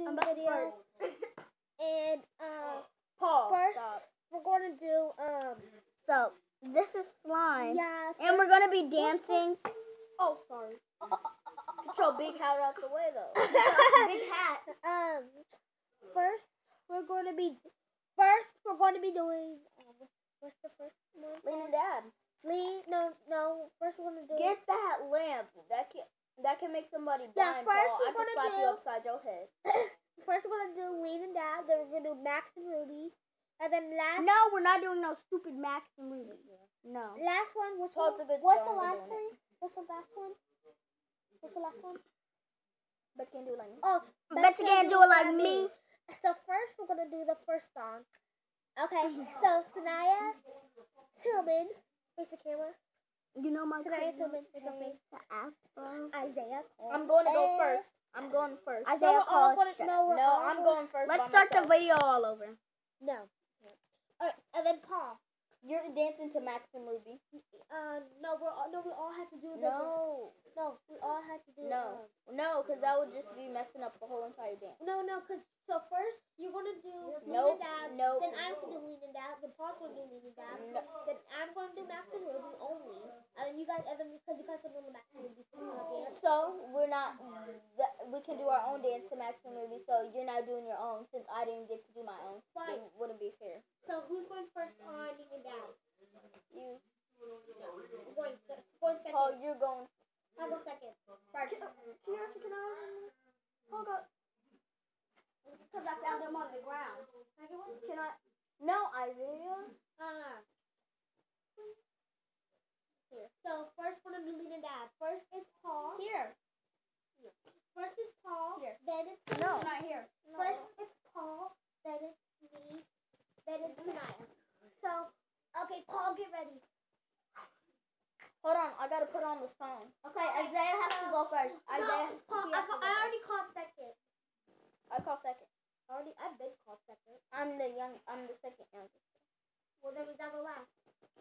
video. And Paul, first stop. we're gonna do So this is slime. yeah. And we're gonna be dancing. Oh, sorry. Get your big hat out the way, though. Big hat. First we're going to be doing what's the first one? Lean and Dad. No. First we're gonna do. Get that lamp. That can make somebody Yeah, blind. first Paul. we're I can gonna slap do- you upside your head. First we're gonna do Lean and Dad. Then we're gonna do Max and Ruby. And then last. No, we're not doing no stupid Max and Ruby. No. Last one. What's Paul's a good the song, last we're one? doing What's the last one? What's the last one? But you can do it like me. Oh, Bet you can't do it like me. So first we're gonna do the first song. Okay, so Sanaya Tillman, face the camera. You know my Sanaya cousin, Tillman, face the face. the afro. Isaiah. I'm going to go first. I'm going first. Isaiah all calls gonna, shut. No, I'm going first. Let's by start the myself. video all over. No. Alright, and then Paul. You're dancing to Max and Ruby. No, we all had to do the. No, we all had to do. no, because that would just be messing up the whole entire dance. No, because so first you're gonna do Nope, Lean and Dad. nope. Then I'm gonna do Lean and Dad. Then Paul's gonna do Lean and Dad. No. Then I'm gonna do Max and Ruby only. And then because you guys are doing the Max and Ruby dance. So we're not. We can do our own dance to Max and Ruby. So you're not doing your own since I didn't get to do my own. Fine. It wouldn't be fair. So who's going first on Lean and Dad? You, Going second. Paul, you're going. I'll go second. Can I? Hold up. Because I found them on the ground. Second one. Can I? No, Isaiah. Here. So first we're gonna do Lean and Dad. First it's Paul. Here. First it's Paul. Here. Then it's No. Not here. First it's Paul. Then it's me. Then it's Sanaya. So okay, Paul, get ready. Hold on, I gotta put on the song. Okay, Isaiah has to go first. Isaiah has Paul, he has to go I already called second. I call second. I've been called second. I'm the second youngest. Well, then we gotta go last.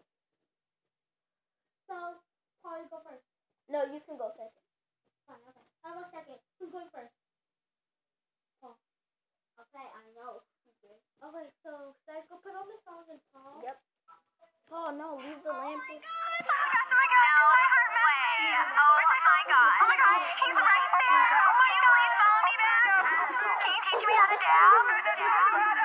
So, Paul, you go first. No, you can go second. Fine, okay. I'll go second. Who's going first? Paul. Okay, I know. Okay, so should I go put on the song and Paul? Yep. Paul, no, leave the lamp. Oh my gosh, he's right there. Oh my God, he's following me back. Can you teach me how to dab?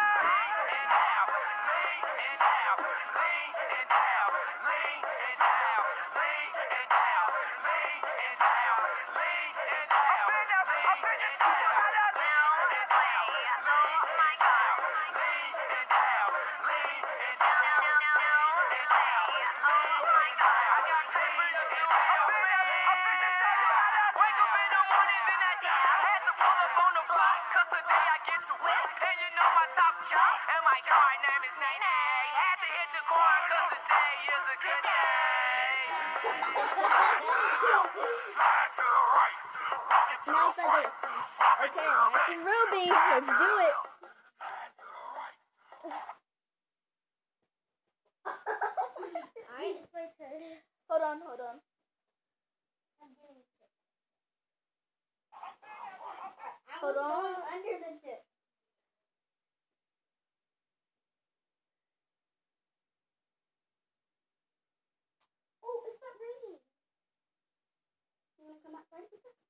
And my car name is Nene. Had to hit the corn cause today is a good day. Now it's Isaiah. Okay, Max and Ruby. Let's do it. Alright, it's my turn. Hold on. Hold on. Under the chip. Oh, it's not raining. You want to come outside with us?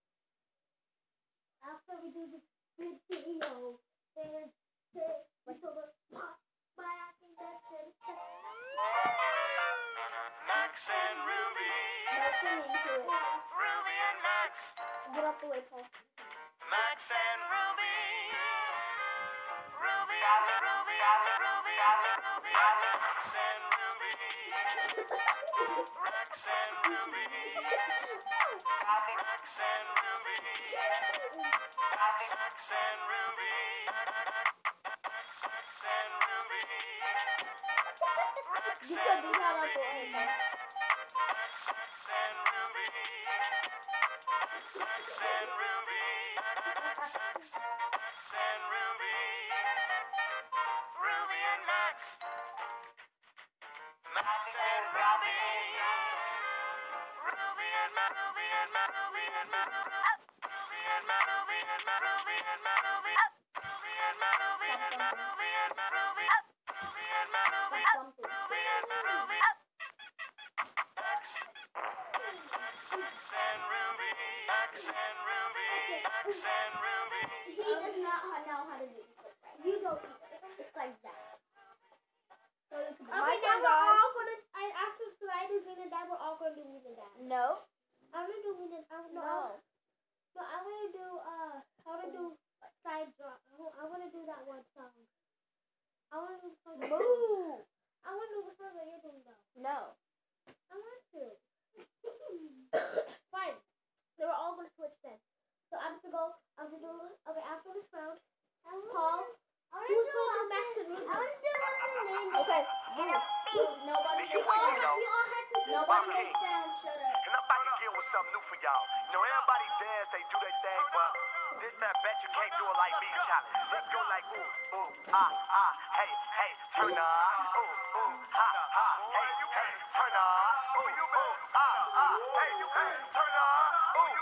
After we do this video, then we still look pop by acting that's it. Max and Ruby. Let's sing into it. Ruby and Max. Get off the way, Paul. Max and Ruby. Ruby and Ruby and Ruby and Ruby and Max and Ruby. Rex and Ruby. Rex and Ruby. Rex and Ruby. Rex and Ruby. Rex You and could do that at the Ruby. end, Paul. Rex and Ruby. Rex and Ruby. Rex and Ruby. Ruby and Max. Max and Ruby. Ruby and Max. Ruby and Max. Ruby and Max. Ruby He does not know how to do it. You don't either. It's like that. So you can My now turn, we're guys. all gonna, and after Slide is me and Dad, we're all gonna do me and Dad. No. I'm gonna do me and No. No, I'm gonna do side drop. I wanna do that one song. I wanna do the song. Move. I wanna do the song that you're doing though. No. I want to. Fine. They were all gonna switch then. So I'm gonna go. I'm gonna do. Okay, after this round, Paul. Who's gonna do Max and Ruby? I wanna do Ruby. Okay. Nobody This you makes wait, you sound. know. We all had to do Nobody I'm makes king. sound. Shut up. And I'm about to deal with something new for y'all. You know, everybody dance, they do their thing, but this that bet you can't do it like me challenge. Let's go like ooh, ooh, hey, hey, turn up. Ooh, ooh, hey, hey, turn up. Ooh, hey, turn up. Ooh,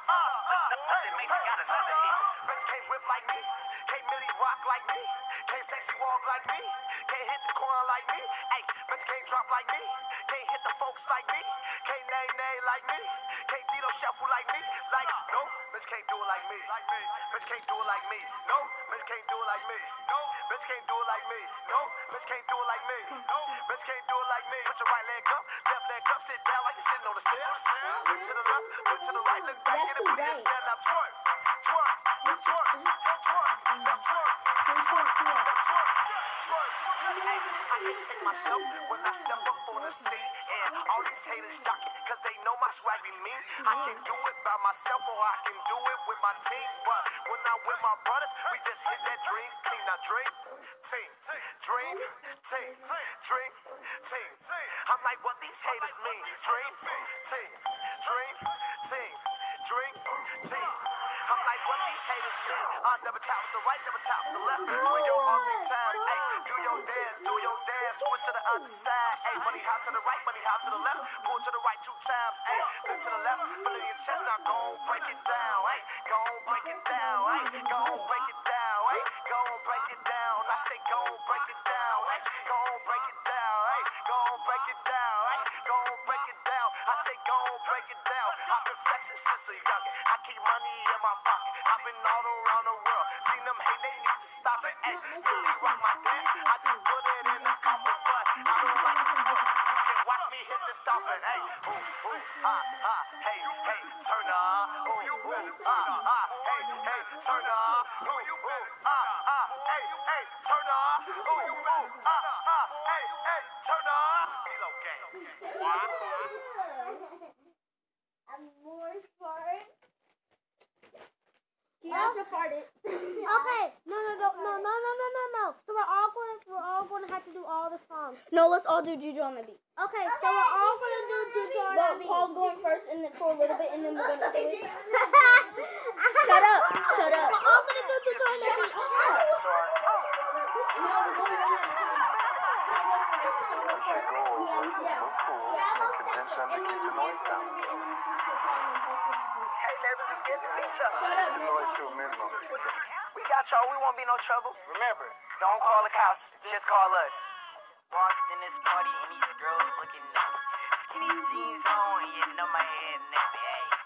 nothing makes me got another hit. Bitch can't whip like me, can't Millie rock like me, can't sexy walk like me, can't hit the corner like me. Hey, bitch can't drop like me, can't hit the folks like me, can't nay like me, can't Dito shuffle like me. Like no, bitch can't do it like me. Bitch can't do it like me. No, bitch can't do it like me. No, bitch can't do it like me. No, bitch can't do it like me. No, bitch can't do it like me. Put your right leg up, left leg up, sit down like you're sitting on the stairs. Look to the left, look to the right, look back, get it, put your stand up, twerk, twerk, twerk, twerk, twerk, twerk, twerk. Hey, I can't take myself when I step up on the scene. And all these haters jocking, cause they know my swag be mean. I can do it by myself or I can do it with my team. But when I'm with my brothers, we just hit that dream team. Now dream team, dream team, dream team. I'm like, what these haters mean? Dream team, dream team, dream team. I'm like, what these haters mean? Double tap to the right, double tap to the left. Swing your arm 3 times. Hey, do your dance, switch to the other side. Hey, money hop to the right, money hop to the left. Pull to the right 2 times. Hey, look to the left, fill in your chest. Now go on, break it down. Hey, go on, break it down. Hey, go on, break it down. Hey, go on, break it down. I say go on, break it down. Hey, go on, break it down. Hey, go on, break it down. Hey, go on, break it down. I say go on, break it down. I've been flexing since a youngin'. I keep money in my pocket. I've been all around the world. Seen them hate, they need to stop it. Hey, really rock my dance. I just put it in the coffin, but I don't like to smoke. You can watch me hit the dolphin. Hey, ooh, hey, hey, turn up. Ooh, hey, hey, turn up. Ooh, hey, hey, turn up. Ooh, hey, hey, turn up. Kilo gang. I'm more fart. He also farted. Okay, no. So we're all gonna have to do all the songs. No, let's all do Juju on the beat. Okay, so we're all gonna do Juju on Well, the beat. Paul's going first, and then for a little bit, and then we're gonna do it. Shut up! Shut up! We're all gonna do Juju on the beat. Hey, neighbors, it's good to meet y'all. Shut up, man. We got y'all. We won't be no trouble. Remember, don't call the cops. Just call us. Walked in this party and these girls looking at me. Skinny jeans on, you know my head nappy.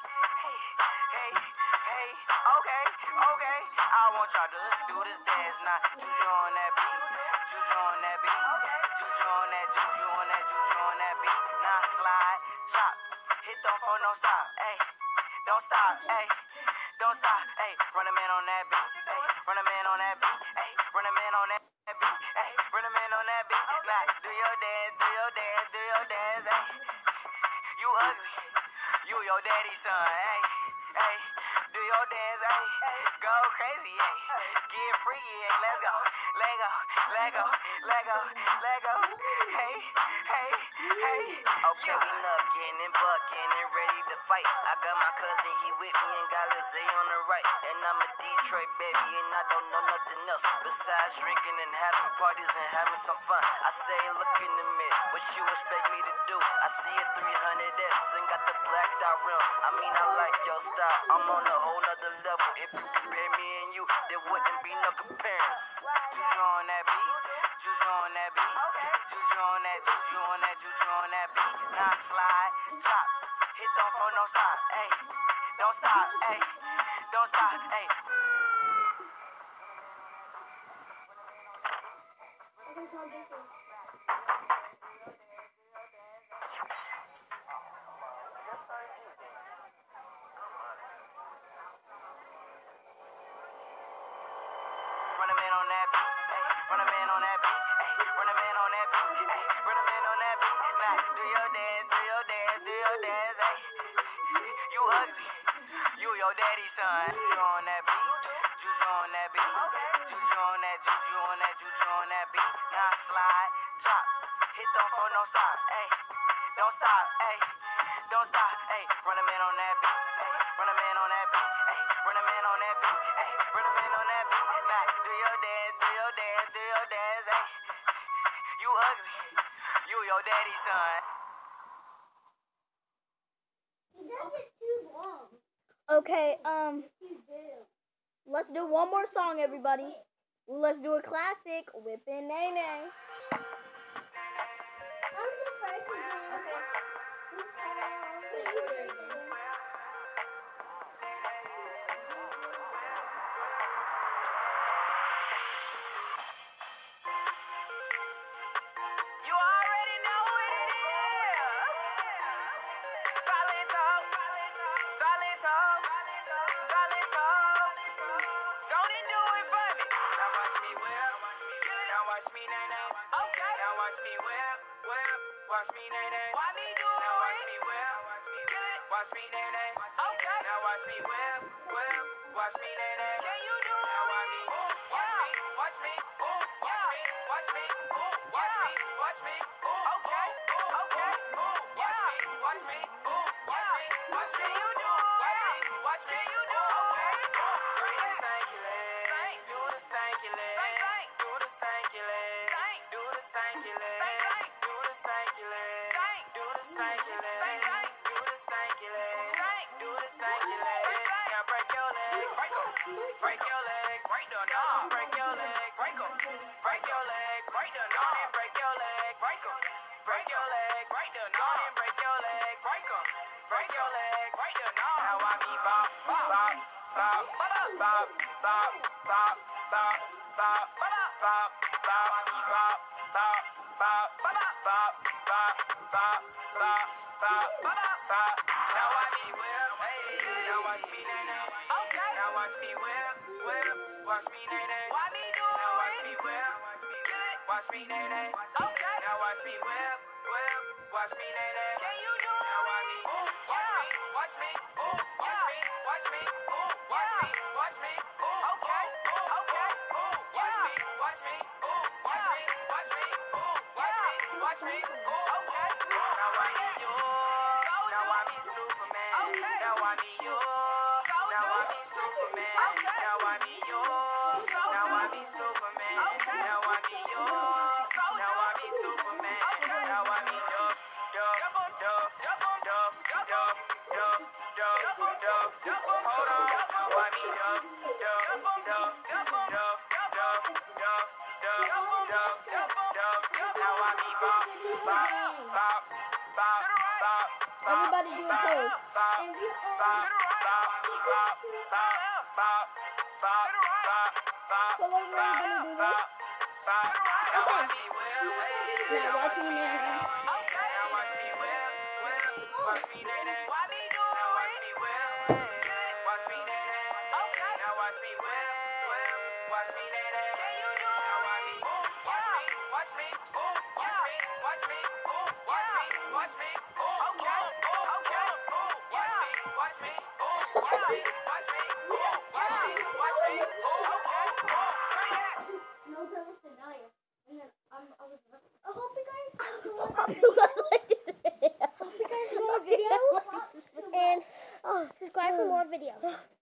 Hey, okay. I want y'all to do this dance now. Juju on that beat, juju on that beat, juju on that, juju on that, juju on that beat. Now slide, drop, hit the phone, don't stop, hey, don't stop, hey. Don't stop, hey, run a man on that beat, hey, run a man on that beat, hey, run a man on that beat, hey, run a man on that beat. Now do your dance, hey. You ugly, you your daddy's son, hey, do your dance, hey. Go crazy, yeah. Get freaky, yeah. Let's go. Lego, Lego, Lego, Lego. Hey, hey, hey. Okay, we knuckin' and buckin' and ready to fight. I got my cousin, he with me and got Lizzie on the right. And I'm a Detroit baby and I don't know nothing else besides drinking and having parties and having some fun. I say, look in the mirror, what you expect me to do? I see a 300S and got the blacked out rim. I mean, I like your style, I'm on a whole nother level. If you compare me and you, there wouldn't be no comparison. Juju on that beat, juju on that beat, juju on that, juju on that, juju on that beat. Now slide, chop, hit don't phone, don't stop, ayy, don't stop, ayy, don't stop, ayy. Run a man on that beat, ayy, run a man on that beat, ayy, run a man on that beat, ayy, run a man on that beat. Now do your dance, do your dance, do your dance, ayy. You ugly, you your daddy's son. Juju on that beat, juju on that beat, juju on that, juju on that, juju on that beat. Now slide, chop, hit don't phone, don't stop, ayy, don't stop, ayy, don't stop, ayy. Run a man on that beat, ayy, run a man on that beat, ayy, run a man on that beat, ayy, run a man on that beat. Now do your dance, do your dance, do your dance, ayy. You ugly, you your daddy's son. He does it too long. Okay, let's do one more song, everybody. Let's do a classic, Whippin' Nay Nay. I'm the first to You already know what it is. Solid talk, solid talk, solid talk. Go and do it for me. Now watch me whip, now watch me nay nay. Okay. Now watch me whip, whip, watch me nay nay. Why me do it? Now watch me whip, watch me nay nay. Okay. Now watch me whip, whip, watch me nay nay. Can you do it? Now watch me, watch me, watch me, watch me, watch me, watch me, watch me. Okay, okay, watch me, watch me, watch me, watch me. You do it. Watch me, you do it. Okay. Do the stanky leg, do the stanky leg, do the stanky leg, do the stanky leg, do the stanky leg, do the stanky leg, do the stanky leg, do the stanky leg. Now break your leg, break your leg, break the knob, break your leg, break your leg, break the knob, and break your leg, break your leg, break the knob, and break your leg, break your leg, break the knob. Now I be bop, bop, bop, bop, bop, bop, bop, bop, bop, bop, bop, I be bop, bop, bop, bop, bop, bop, bop, bop, bop. Now watch me whip, hey, now watch me nay nay. Okay. Now watch me whip, whip, watch me nay nay. Why me do it? Now watch me whip, watch me nay nay. Okay. Now watch me whip, whip, watch me nay nay. Can you do it? Now watch me, watch me, watch me, watch me, watch me, watch me, watch me. Okay, okay, watch me, watch me, watch me, watch me, watch me, watch me. Okay. Now I be yours. Now I be Superman. Okay. Now I be yours. Now I be Superman. Okay. Now I be yours. Now I be Superman. Okay. Now I be yours. Now I be Superman. Okay. Now I be Duff, Duff, Duff, Duff, Duff, Duff, Duff, Duff, Duff. Hold on. Now I be Duff, Duff, Duff, Duff, Duff, Duff, Duff, Duff, Duff. Now I be Bop, Bop, Bop, Bop, Bop. Everybody do a pose. So what we're gonna do this? Okay. Now watch me nay nay. Okay. Now watch me whip, whip, watch me nay nay. Why me do it? Now watch me whip, watch me nay nay. Okay. Now watch me whip, whip, watch me nay nay. Can you do it? Now watch me, watch me, watch me, watch me, watch me, watch me, watch me. Okay, okay, watch me, watch me, watch me, watch me, watch me, watch me. And then I hope you guys enjoyed Hope the you video. guys liked this video. Hope you guys enjoyed the video. And subscribe for more videos.